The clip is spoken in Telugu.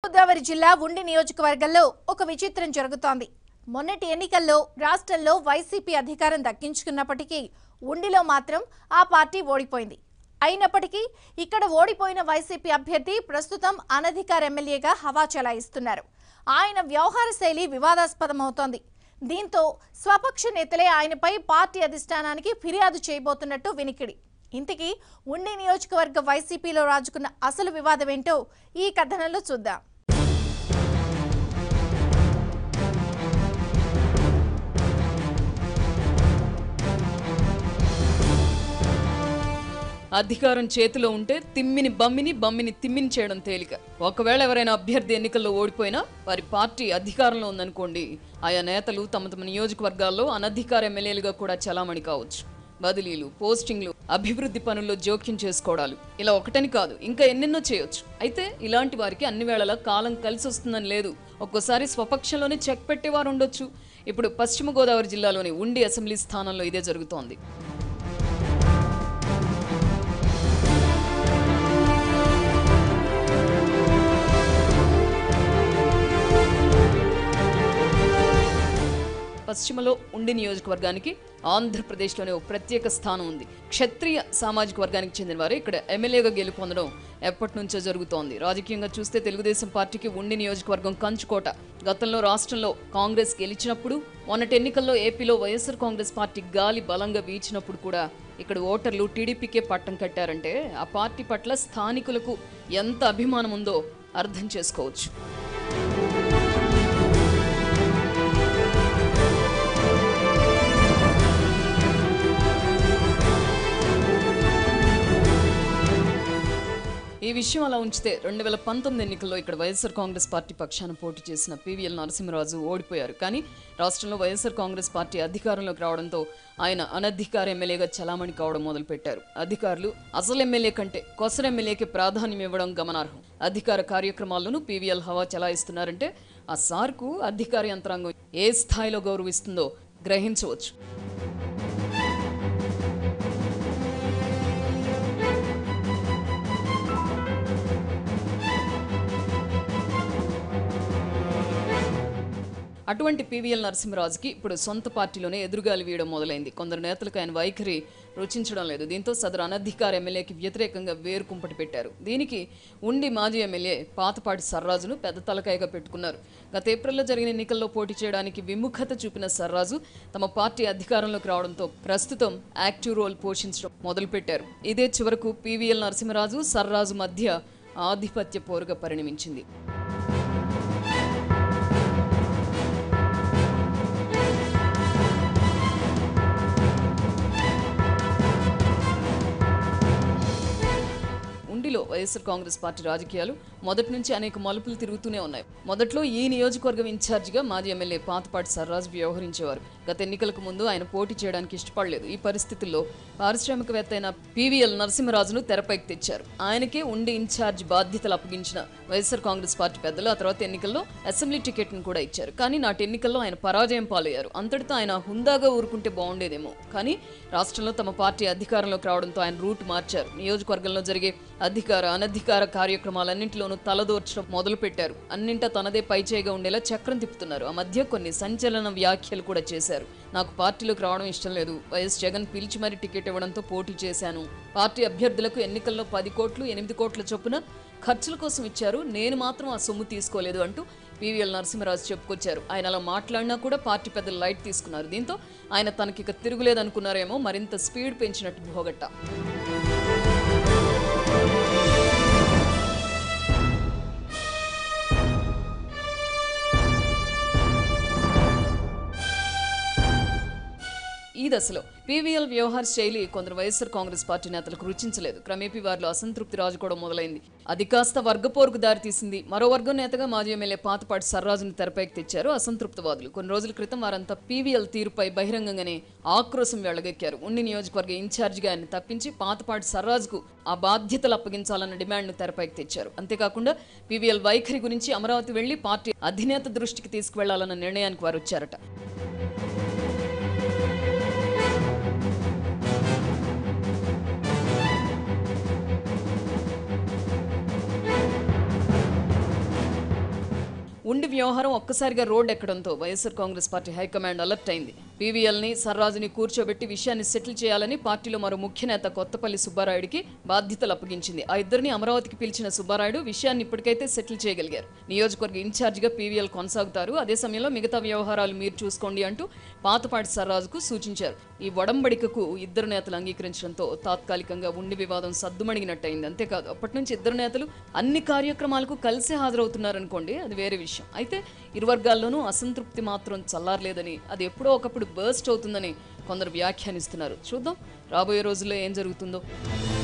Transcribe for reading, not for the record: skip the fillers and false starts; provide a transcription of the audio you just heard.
గోదావరి జిల్లా ఉండి నియోజకవర్గంలో ఒక విచిత్రం జరుగుతోంది. మొన్నటి ఎన్నికల్లో రాష్ట్రంలో YCP అధికారం దక్కించుకున్నప్పటికీ ఉండిలో మాత్రం ఆ పార్టీ ఓడిపోయింది. అయినప్పటికీ ఇక్కడ ఓడిపోయిన YCP అభ్యర్థి ప్రస్తుతం అనధికార ఎమ్మెల్యేగా హవా చెలాయిస్తున్నారు. ఆయన వ్యవహార శైలి వివాదాస్పదమవుతోంది. దీంతో స్వపక్ష నేతలే ఆయనపై పార్టీ అధిష్టానానికి ఫిర్యాదు చేయబోతున్నట్టు వినికిడి. ఇంతకీ ఉండి నియోజకవర్గ YCPలో రాజుకున్న అసలు వివాదం ఏంటో ఈ కథనంలో చూద్దాం. అధికారం చేతిలో ఉంటే తిమ్మిని బమ్మిని బమ్మిని తిమ్మిని చేయడం తేలిక. ఒకవేళ ఎవరైనా అభ్యర్థి ఎన్నికల్లో ఓడిపోయినా వారి పార్టీ అధికారంలో ఉందనుకోండి, ఆయా నేతలు తమ తమ నియోజకవర్గాల్లో అనధికార ఎమ్మెల్యేలుగా కూడా చలామణి కావచ్చు. బదిలీలు, పోస్టింగ్లు, అభివృద్ధి పనుల్లో జోక్యం చేసుకోవడాలు, ఇలా ఒకటని కాదు ఇంకా ఎన్నెన్నో చేయొచ్చు. అయితే ఇలాంటి వారికి అన్ని వేళలా కాలం కలిసి వస్తుందని లేదు. ఒక్కోసారి స్వపక్షంలోనే చెక్ పెట్టేవారు ఉండొచ్చు. ఇప్పుడు పశ్చిమ గోదావరి జిల్లాలోని ఉండి అసెంబ్లీ స్థానంలో ఇదే జరుగుతోంది. పశ్చిమలో ఉండి నియోజకవర్గానికి ఆంధ్రప్రదేశ్లోనే ఒక ప్రత్యేక స్థానం ఉంది. క్షత్రియ సామాజిక వర్గానికి చెందిన వారే ఇక్కడ ఎమ్మెల్యేగా గెలుపొందడం ఎప్పటి నుంచో జరుగుతోంది. రాజకీయంగా చూస్తే తెలుగుదేశం పార్టీకి ఉండి నియోజకవర్గం కంచుకోట. గతంలో రాష్ట్రంలో కాంగ్రెస్ గెలిచినప్పుడు, మొన్నటి ఎన్నికల్లో ఏపీలో వైఎస్ఆర్ కాంగ్రెస్ పార్టీ గాలి బలంగా వీచినప్పుడు కూడా ఇక్కడ ఓటర్లు టీడీపీకే పట్టం కట్టారంటే ఆ పార్టీ పట్ల స్థానికులకు ఎంత అభిమానం ఉందో అర్థం చేసుకోవచ్చు. ఈ విషయం అలా ఉంచితే 2019 ఎన్నికల్లో ఇక్కడ వైఎస్ఆర్ కాంగ్రెస్ పార్టీ పక్షాన పోటీ చేసిన PVL నరసింహరాజు ఓడిపోయారు. కానీ రాష్ట్రంలో వైఎస్ఆర్ కాంగ్రెస్ పార్టీ అధికారంలోకి రావడంతో ఆయన అనధికార ఎమ్మెల్యేగా చలామణి కావడం మొదలుపెట్టారు. అధికారులు అసలు ఎమ్మెల్యే కంటే కొసర ఎమ్మెల్యేకి ప్రాధాన్యం ఇవ్వడం గమనార్హం. అధికార కార్యక్రమాల్లోనూ PVL హవా చలాయిస్తున్నారంటే ఆ సార్కు అధికార యంత్రాంగం ఏ స్థాయిలో గౌరవిస్తుందో గ్రహించవచ్చు. అటువంటి PVL నరసింహరాజుకి ఇప్పుడు సొంత పార్టీలోనే ఎదురుగాలి వీయడం మొదలైంది. కొందరు నేతలకు ఆయన వైఖరి రుచించడం లేదు. దీంతో సదరు అనధికార ఎమ్మెల్యేకి వ్యతిరేకంగా వేరు కుంపటి పెట్టారు. దీనికి ఉండి మాజీ ఎమ్మెల్యే పాతపాటి సర్రాజును పెద్ద తలకాయగా పెట్టుకున్నారు. గత ఏప్రిల్లో జరిగిన ఎన్నికల్లో పోటీ చేయడానికి విముఖత చూపిన సర్రాజు తమ పార్టీ అధికారంలోకి రావడంతో ప్రస్తుతం యాక్టివ్ రోల్ పోషించడం మొదలుపెట్టారు. ఇదే చివరకు PVL నరసింహరాజు సర్రాజు మధ్య ఆధిపత్య పోరుగా పరిణమించింది. ఉండిలో వైఎస్ఆర్ కాంగ్రెస్ పార్టీ రాజకీయాలు మొదటి నుంచి అనేక మలుపులు తిరుగుతూనే ఉన్నాయి. మొదట్లో ఈ నియోజకవర్గం ఇన్ఛార్జిగా మాజీ ఎమ్మెల్యే పాతపాటి సర్రాజు వ్యవహరించేవారు. గత ఎన్నికలకు ముందు ఆయన పోటీ చేయడానికి ఇష్టపడలేదు. ఈ పరిస్థితుల్లో పారిశ్రామికవేత్త అయిన PVL నరసింహరాజును తెరపైకి తెచ్చారు. ఆయనకే ఉండి ఇన్ఛార్జ్ బాధ్యతలు అప్పగించిన వైఎస్ఆర్ కాంగ్రెస్ పార్టీ పెద్దలు ఆ తర్వాత ఎన్నికల్లో అసెంబ్లీ టికెట్ను కూడా ఇచ్చారు. కానీ నాటి ఎన్నికల్లో ఆయన పరాజయం పాలయ్యారు. అంతటితో ఆయన హుందాగా ఊరుకుంటే బాగుండేదేమో. కానీ రాష్ట్రంలో తమ పార్టీ అధికారంలోకి రావడంతో ఆయన రూట్ మార్చారు. నియోజకవర్గంలో జరిగే అధికార అనధికార కార్యక్రమాలన్నింటిలోనూ తలదోర్చడం మొదలుపెట్టారు. అన్నింటా తనదే పైచేయిగా ఉండేలా చక్రం తిప్పుతున్నారు. ఆ మధ్య కొన్ని సంచలన వ్యాఖ్యలు కూడా చేశారు. నాకు పార్టీలోకి రావడం ఇష్టం లేదు, వైఎస్ జగన్ పిలిచి మరీ టికెట్ ఇవ్వడంతో పోటీ చేశాను, పార్టీ అభ్యర్థులకు ఎన్నికల్లో 10 కోట్లు 8 కోట్ల చొప్పున ఖర్చుల కోసం ఇచ్చారు, నేను మాత్రం ఆ సొమ్ము తీసుకోలేదు అంటూ PVL నరసింహరాజు చెప్పుకొచ్చారు. ఆయన అలా మాట్లాడినా కూడా పార్టీ పెద్దలు లైట్ తీసుకున్నారు. దీంతో ఆయన తనకిక తిరుగులేదనుకున్నారేమో, మరింత స్పీడ్ పెంచినట్టు భోగట్ట. ఈ దశలో PVL వ్యవహార శైలి కొందరు వైఎస్ఆర్ కాంగ్రెస్ పార్టీ నేతలకు రుచించలేదు. క్రమేపీ వారిలో అసంతృప్తి రాజుకోవడం మొదలైంది. అది కాస్త వర్గపోరుకు దారితీసింది. మరో వర్గం నేతగా మాజీ ఎమ్మెల్యే పాతపాటి సర్రాజును తెరపైకి తెచ్చారు అసంతృప్తివాదులు. కొన్ని రోజుల క్రితం వారంతా PVL తీరుపై బహిరంగంగానే ఆక్రోశం వెళ్లగెక్కారు. ఉండి నియోజకవర్గ ఇన్ఛార్జిగా ఆయన తప్పించి పాతపాటి సర్రాజుకు ఆ బాధ్యతలు అప్పగించాలన్న డిమాండ్ను తెరపైకి తెచ్చారు. అంతేకాకుండా PVL వైఖరి గురించి అమరావతి వెళ్లి పార్టీ అధినేత దృష్టికి తీసుకువెళ్లాలన్న నిర్ణయానికి వారు వచ్చారట. ఉండి వ్యవహారం ఒక్కసారిగా రోడ్ ఎక్కడంతో వైఎస్ఆర్ కాంగ్రెస్ పార్టీ హైకమాండ్ అలర్ట్ అయింది. పీవీఎల్ని సర్రాజుని కూర్చోబెట్టి విషయాన్ని సెటిల్ చేయాలని పార్టీలో మరో ముఖ్య నేత కొత్తపల్లి సుబ్బారాయుడికి బాధ్యతలు అప్పగించింది. ఆ ఇద్దరిని అమరావతికి పిలిచిన సుబ్బారాయుడు విషయాన్ని ఇప్పటికైతే సెటిల్ చేయగలిగారు. నియోజకవర్గ ఇన్ఛార్జిగా పీవీఎల్ కొనసాగుతారు, అదే సమయంలో మిగతా వ్యవహారాలు మీరు చూసుకోండి అంటూ పాతపాటి సర్రాజుకు సూచించారు. ఈ ఒడంబడికకు ఇద్దరు నేతలు అంగీకరించడంతో తాత్కాలికంగా ఉండి వివాదం సద్దుమణిగినట్టయింది. అంతేకాదు అప్పటి నుంచి ఇద్దరు నేతలు అన్ని కార్యక్రమాలకు కలిసి హాజరవుతున్నారనుకోండి, అది వేరే విషయం. అయితే ఇరు వర్గాల్లోనూ అసంతృప్తి మాత్రం చల్లారలేదని, అది ఎప్పుడో ఒకప్పుడు బర్స్ట్ అవుతుందని కొందరు వ్యాఖ్యానిస్తున్నారు. చూద్దాం రాబోయే రోజుల్లో ఏం జరుగుతుందో.